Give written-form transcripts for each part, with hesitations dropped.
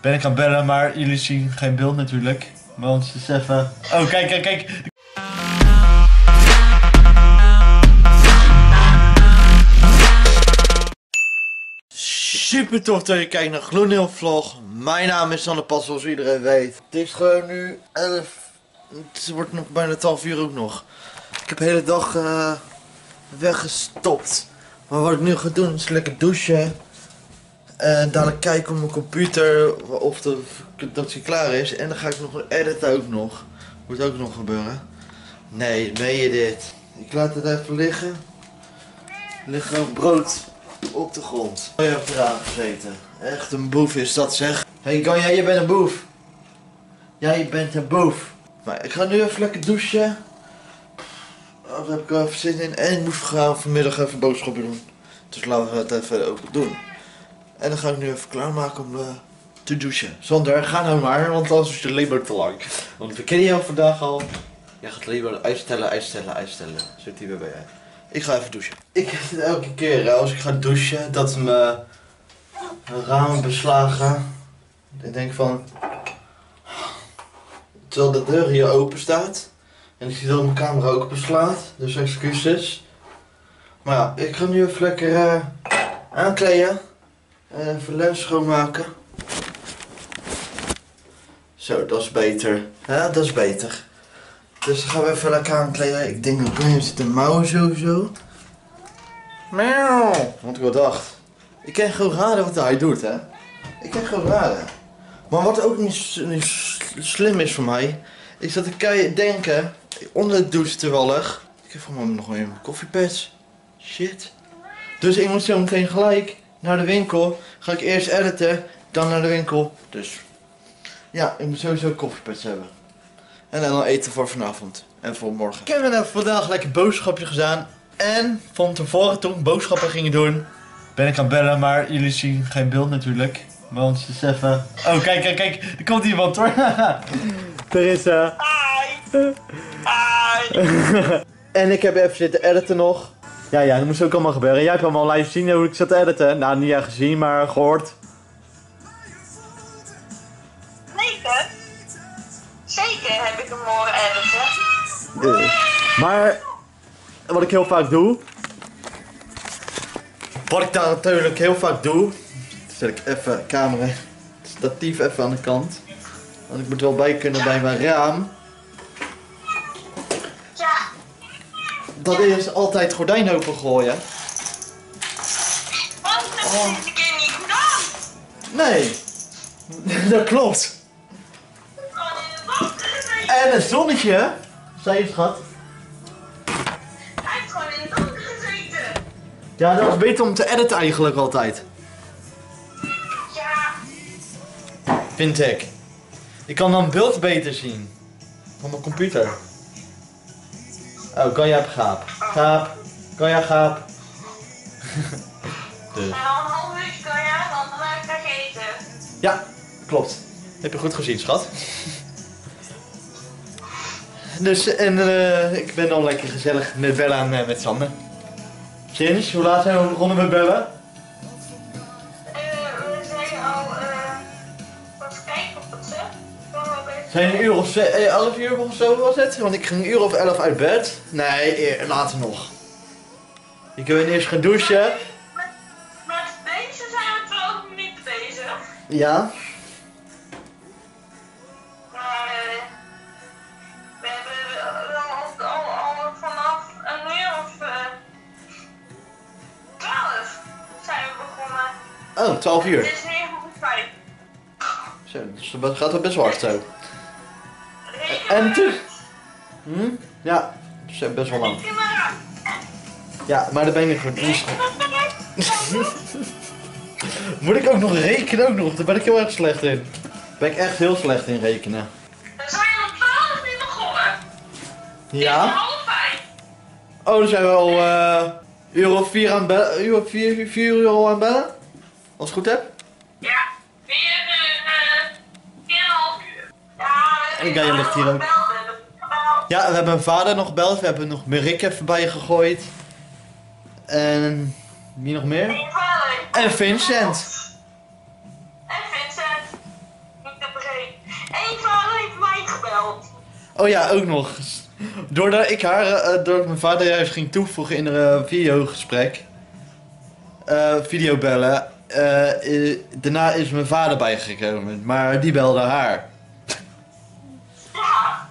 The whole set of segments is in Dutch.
ben ik aan het bellen, maar jullie zien geen beeld natuurlijk. Want het is even... Oh, kijk, kijk, kijk. Super tof dat je kijkt naar Gloednieuw Vlog. Mijn naam is Sander Pas, zoals iedereen weet. Het is gewoon nu 11. Het wordt nog bijna 12 uur ook nog. Ik heb de hele dag weggestopt. Maar wat ik nu ga doen is lekker douchen. En dadelijk kijken op mijn computer of dat hij klaar is. En dan ga ik nog editen ook nog. Moet ook nog gebeuren. Nee, meen je dit? Ik laat het even liggen. Er ligt gewoon brood op de grond. Oh, je hebt eraan gezeten. Echt een boef is dat, zeg. Hey Ganja, je bent een boef. Jij bent een boef. Maar ik ga nu even lekker douchen. Daar heb ik wel even zin in. En ik moet vanmiddag even boodschappen doen. Dus laten we het even ook doen. En dan ga ik nu even klaarmaken om te douchen. Sander, ga nou maar, want anders is je label te lang. Want we kennen jou vandaag al. Jij gaat label uitstellen. Zit hier weer bij jij. Ik ga even douchen. Ik heb het elke keer als ik ga douchen dat mijn ramen beslagen. Ik denk van... Terwijl de deur hier open staat. En ik zie dat mijn camera ook beslaat. Dus excuses. Maar ja, ik ga nu even lekker aankleden. En even lens schoonmaken. Zo, dat is beter. Ja, dat is beter. Dus dan gaan we even lekker aankleden. Ik denk dat Ganja zit te mouwen sowieso. Miauw. Want ik wel dacht. Ik kan gewoon raden wat hij doet, hè. Ik kan gewoon raden. Maar wat ook niet slim is voor mij, is dat ik kan denken, onder de douche toevallig. Ik heb voor mij nog even mijn koffiepads. Shit. Dus ik moet zo meteen gelijk naar de winkel. Ga ik eerst editen, dan naar de winkel. Dus ja, ik moet sowieso koffiepads hebben. En dan eten voor vanavond en voor morgen. Ik heb even vandaag lekker boodschapje gedaan. En van tevoren toen ik boodschappen gingen doen, ben ik aan het bellen, maar jullie zien geen beeld natuurlijk. Want het is even... Oh, kijk, kijk, kijk. Er komt iemand hoor. Teresa. Hi. Hi. En ik heb even zitten editen nog. Ja, dat moest ook allemaal gebeuren. Jij hebt allemaal live zien hoe ik zat te editen. Nou, niet echt gezien, maar gehoord. Zeker. Zeker heb ik hem horen editen. Maar, wat ik heel vaak doe. Wat ik daar natuurlijk heel vaak doe. Zet ik even camera, statief even aan de kant. Want ik moet wel bij kunnen bij mijn raam. Ja. Dat is altijd gordijn open gooien. Want dat is deze keer niet goed aan. Nee, dat klopt. Gewoon in het water gezeten. En een zonnetje, zei je schat. Hij heeft gewoon in het donker gezeten. Ja, dat is beter om te editen eigenlijk altijd. Vind ik. Ik kan dan beeld beter zien. Van mijn computer. Oh, Ganja heb gaap. Gaap. Ganja gaap. Dus. En al een half uurtje kan je, want dan heb ik daar gegeten. Ja, klopt. Heb je goed gezien, schat. Dus, en ik ben al lekker gezellig met bellen en met Sander. Sinds, hoe laat zijn we begonnen met bellen? We zijn al, wat kijken op het zet. Zijn een uur of 11 uur of zo was het? Want ik ging een uur of 11 uit bed. Nee, later nog. Ik ben eerst gaan douchen. Met deze zijn we 12 minuten bezig. Ja. Maar we hebben al vanaf een uur of 12 zijn we begonnen. Oh, 12 uur. Het is 9:05. Zo, dus dat gaat wel best wel hard zo. En toen... Ja, dat is best wel lang. Ja, maar daar ben ik voor. Moet ik ook nog rekenen ook nog? Daar ben ik heel erg slecht in. Daar ben ik echt heel slecht in rekenen. We zijn om 12 niet begonnen. Ja? Het is 4:30. Oh, dan zijn we al uur of 4 aan het bellen. Uur of 4 uur al aan het bellen? Als ik het goed heb? Ja, 4,5 uur. Ja, En Ganja ligt hier ook. Ja, we hebben mijn vader nog gebeld. We hebben nog Merik even bij je gegooid. En wie nog meer? En je vader. En Vincent. En Vincent. gebeld. Oh ja, ook nog. Doordat ik haar, doordat mijn vader juist ging toevoegen in een videogesprek. Videobellen. Daarna is mijn vader bijgekomen. Maar die belde haar. Ja.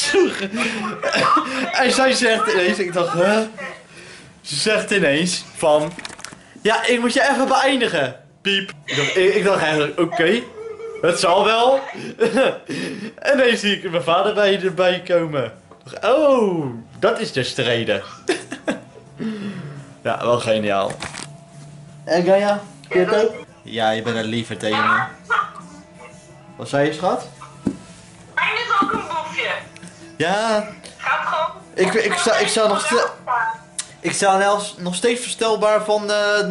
En zij zegt ineens, ik dacht, huh? Ze zegt ineens van, ja, ik moet je even beëindigen. Piep. Ik dacht eigenlijk, oké, het zal wel. En ineens zie ik mijn vader erbij komen. Ik dacht, oh, dat is dus de reden. Ja, wel geniaal. En Gaia, vind je het ook? Ja, je bent een liever tegen me. Wat zei je, schat? Mijn is ook een boefje. Ja, Gaat gewoon. ik sta nog steeds verstelbaar van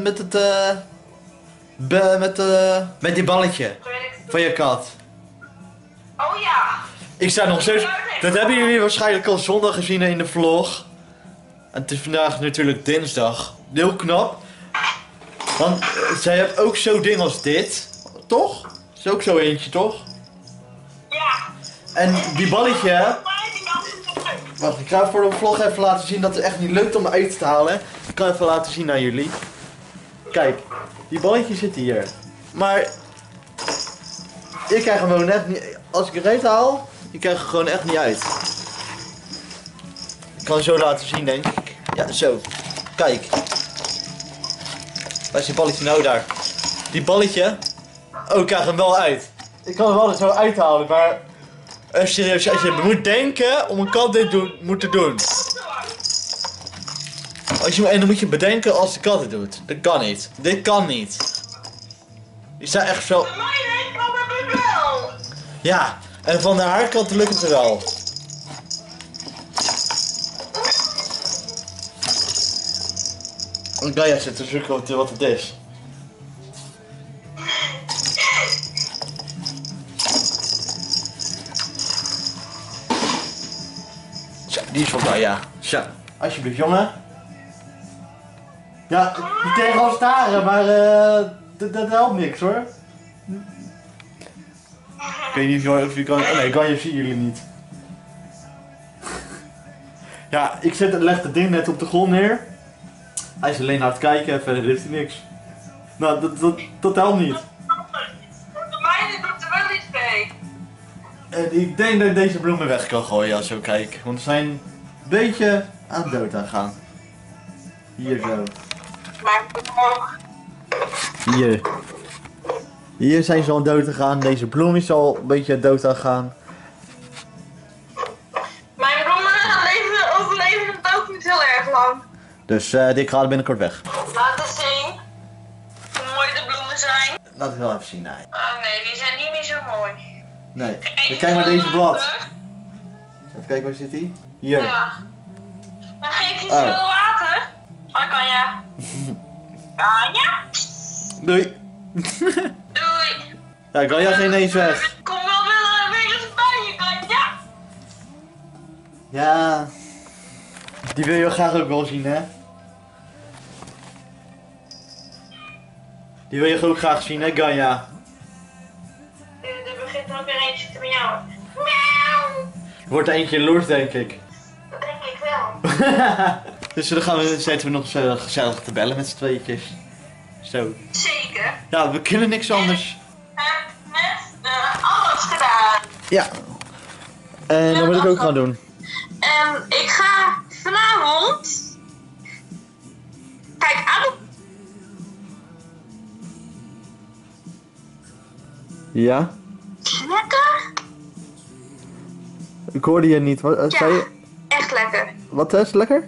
met die balletje van je kat. Oh ja. Ik sta nog steeds. Dat hebben jullie waarschijnlijk al zondag gezien in de vlog. En het is vandaag natuurlijk dinsdag. Heel knap. Want zij heeft ook zo'n ding als dit. Toch? Is ook zo eentje, toch? Ja. En die balletje. Wacht, ik ga voor de vlog even laten zien dat het echt niet lukt om uit te halen. Ik kan even laten zien aan jullie. Kijk, die balletje zit hier. Maar ik krijg hem gewoon net niet. Als ik eruit haal, ik krijg hem gewoon echt niet uit. Ik kan het zo laten zien, denk ik. Ja, zo. Kijk. Waar is die balletje nou daar? Die balletje. Oh, ik krijg hem wel uit. Ik kan hem wel zo uithalen, maar serieus, als je moet denken om een kat dit moet te doen. En dan moet je bedenken als de kat het doet. Dat kan niet. Dit kan niet. Die staat echt zo. Mijn kan het wel. Ja, en van de haarkant lukt het wel. Ik ja, zit te zoeken wat het is. Zo, die is van Gaia. Zo, alsjeblieft jongen. Ja, die tegen al staren, maar dat helpt niks hoor. Ik weet niet of je kan. Oh nee, Gaia zien jullie niet. Ja, ik leg het ding net op de grond neer. Hij is alleen aan het kijken en verder heeft hij niks. Nou, dat helpt niet. Mijn doet er wel iets mee. En ik denk dat ik deze bloemen weg kan gooien als ik zo kijk. Want ze zijn een beetje aan het dood aan gaan. Hier zo. Maar omhoog. Hier. Hier zijn ze al dood aan gaan. Deze bloem is al een beetje dood aan gaan. Mijn bloemen overleven het ook niet heel erg lang. Dus dit gaat binnenkort weg. Laten zien hoe mooi de bloemen zijn. Laat ik wel even zien. Nee. Oh nee, die zijn niet meer zo mooi. Nee. Kijk maar deze blad. Even kijken, waar zit die? Hier. Ja. Dan geef je Oh. veel water. Hoi Kanja. Kanja? Doei. Doei. Ja, Gaia geen eens weg. Kom wel weer eens bij je Kanja. Ja. Die wil je graag ook wel zien, hè? Die wil je ook graag zien, hè, Gaia? Er begint er ook weer eentje te miauwen. Miauw. Wordt er eentje loers, denk ik. Dat denk ik wel. Dus dan zitten we nog gezellig te bellen met z'n tweetjes. Zo. Zeker. Ja, we kunnen niks anders. Heb net alles gedaan. Ja. En dat moet ik ook gaan doen. En ik ga vanavond. Kijk, Ado. Ja? Lekker? Ik hoorde je niet. Wat zei Ja, je? echt lekker. Wat is lekker?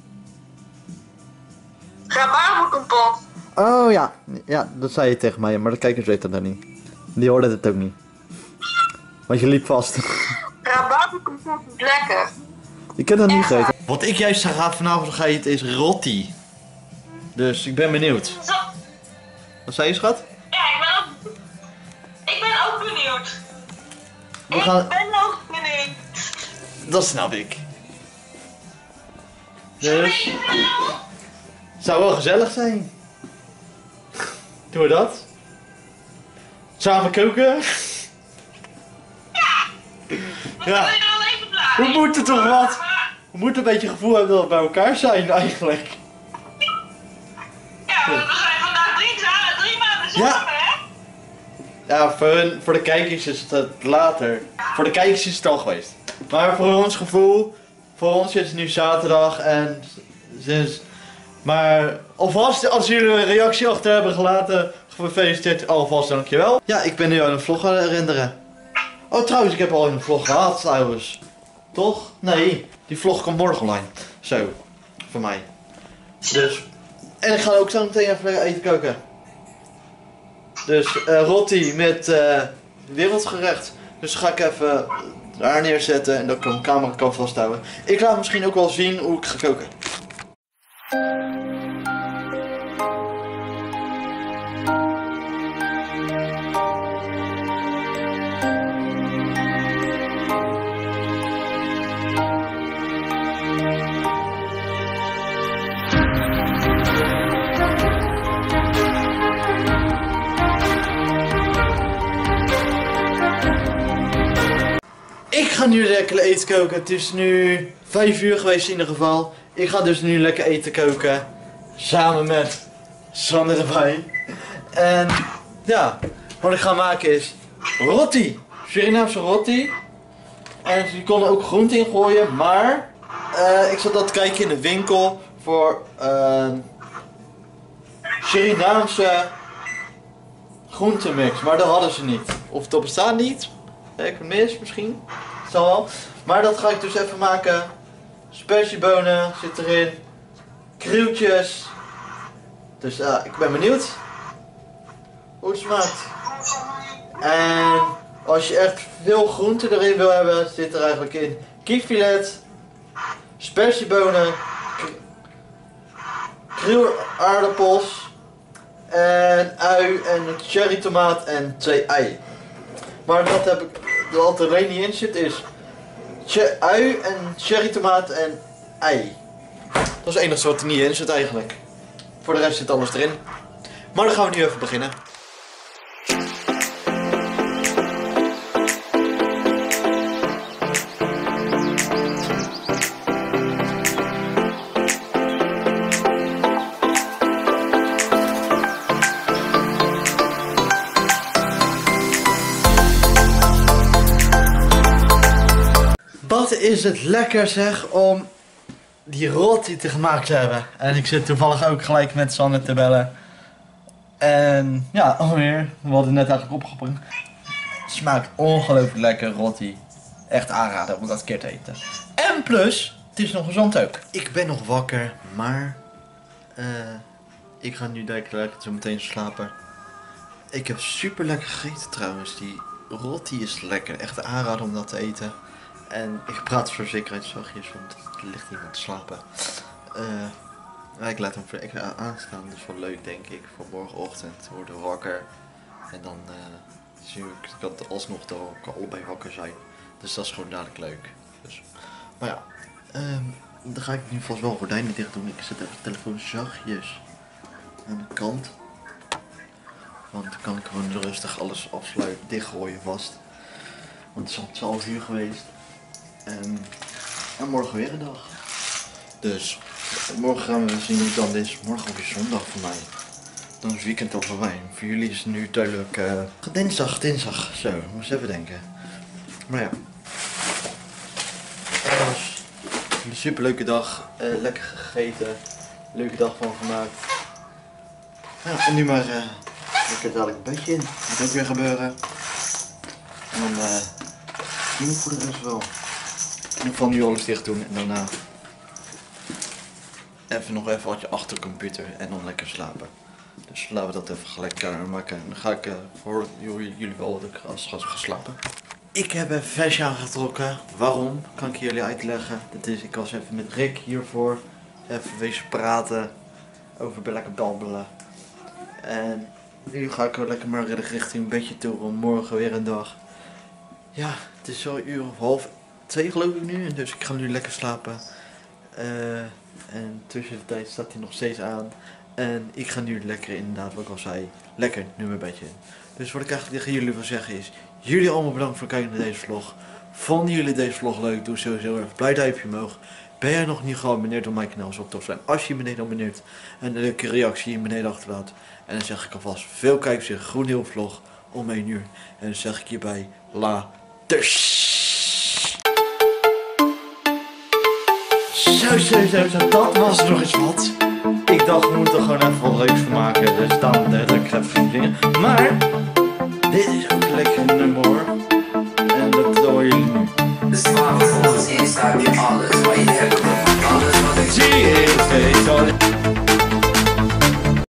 Rabarberkompot. Oh ja. Ja, dat zei je tegen mij, maar de kijkers weten dat niet. Die hoorden het ook niet. Want je liep vast. Rabarberkompot is lekker. Ik heb dat niet gegeten. Wat ik juist vanavond ga eten is rotti. Dus ik ben benieuwd. Zo. Wat zei je, schat? Ja, ik ben ook benieuwd. We gaan... Ik ben ook benieuwd. Dat snap ik. Zullen Dus... we nou? Zou wel gezellig zijn. Doen we dat? Samen koken? Ja. Ja. wil je er al even blij? We moeten toch wat? We moeten een beetje gevoel hebben dat we bij elkaar zijn eigenlijk. Ja, we zijn vandaag 3 maanden samen, Ja. hè? Ja, voor de kijkers is het later. Voor de kijkers is het al geweest. Maar voor ons gevoel, voor ons is het nu zaterdag en sinds... Maar alvast, als jullie een reactie achter hebben gelaten, gefeliciteerd, alvast dankjewel. Ja, ik ben nu aan een vlog aan het herinneren. Oh, trouwens, ik heb al een vlog gehad trouwens. Toch? Nee, die vlog komt morgen online. Zo, voor mij. Dus, en ik ga ook zo meteen even lekker eten koken. Dus rotti met wereldgerecht. Dus ga ik even daar neerzetten en dan kan mijn camera kan vasthouden. Ik laat misschien ook wel zien hoe ik ga koken. Ik ga nu lekker eten koken. Het is nu 5 uur geweest in ieder geval. Ik ga dus nu lekker eten koken. Samen met Sander erbij. En ja, wat ik ga maken is rotti. Surinaamse rotti. En je kon er ook groente in gooien. Maar ik zat dat te kijken in de winkel voor Surinaamse groentemix. Maar dat hadden ze niet. Of dat bestaat niet. Ik mis misschien. Zal wel. Maar dat ga ik dus even maken. Spersiebonen zit erin. Krieltjes. Dus ik ben benieuwd hoe het smaakt. En als je echt veel groente erin wil hebben, zit er eigenlijk in kipfilet, spersiebonen, krielaardappels en ui en een cherry tomaat en 2 ei. Maar dat heb ik, wat er alleen niet in zit is ui en cherry tomaat en ei. Dat is het enige wat er niet in zit eigenlijk. Voor de rest zit alles erin. Maar dan gaan we nu even beginnen. Wat is het lekker zeg om die rotti te gemaakt te hebben. En ik zit toevallig ook gelijk met Sanne te bellen. En ja, alweer. We hadden net eigenlijk opgepakt. Het smaakt ongelooflijk lekker rotti. Echt aanraden om dat een keer te eten. En plus, het is nog gezond ook. Ik ben nog wakker, maar ik ga nu lekker zo meteen slapen. Ik heb super lekker gegeten trouwens. Die rotti is lekker. Echt aanraden om dat te eten. En ik praat voor zekerheid zachtjes, want er ligt iemand te slapen. Ik laat hem aanstaan, dat is wel leuk denk ik. Voor morgenochtend worden we wakker. En dan zie ik dat alsnog dat we allebei wakker zijn. Dus dat is gewoon dadelijk leuk. Dus, maar ja, dan ga ik in ieder geval wel gordijnen dicht doen. Ik zet even de telefoon zachtjes aan de kant. Want dan kan ik gewoon rustig alles afsluiten, dichtgooien vast. Want het is al 12 uur geweest. En morgen weer een dag. Dus morgen gaan we zien hoe het dan is. Morgen weer zondag voor mij. Dan is het weekend al voorbij. Voor jullie is het nu duidelijk dinsdag. Zo, moet eens even denken. Maar ja. Het was een super leuke dag. Lekker gegeten. Leuke dag van gemaakt. Ja, en nu maar lekker dadelijk een bedje in. Dat moet ook weer gebeuren. En dan zien we voor de rest wel. In ieder geval nu alles dicht doen en daarna nog even wat je achter de computer en dan lekker slapen. Dus laten we dat even gelijk klaar maken. Dan ga ik voor jullie wel dat ik ga slapen. Ik heb een vestje aangetrokken. Waarom? Kan ik jullie uitleggen. Ik was even met Rick hiervoor. Even wezen praten. Over lekker babbelen. En nu ga ik lekker maar richting een bedje toe. Want morgen weer een dag. Ja, het is zo 1:30 geloof ik nu. Dus ik ga nu lekker slapen. En tussen de tijd staat hij nog steeds aan. En ik ga nu lekker inderdaad, wat ik al zei, lekker nu mijn bedje in. Dus wat ik eigenlijk tegen jullie wil zeggen is, jullie allemaal bedankt voor het kijken naar deze vlog. Vonden jullie deze vlog leuk? Doe sowieso even blij duimpje omhoog. Ben jij nog niet geabonneerd op mijn kanaal? Zou tof zijn als je je beneden abonneert en een leuke reactie hier beneden achterlaat. En dan zeg ik alvast veel kijkers in Groeneel vlog om 1 uur. En dan zeg ik hierbij laters. Zo, dat was nog eens wat. Ik dacht we moeten er gewoon even wat leuks van maken. Dus dan druk ik even dingen. Maar dit is ook een lekker nummer.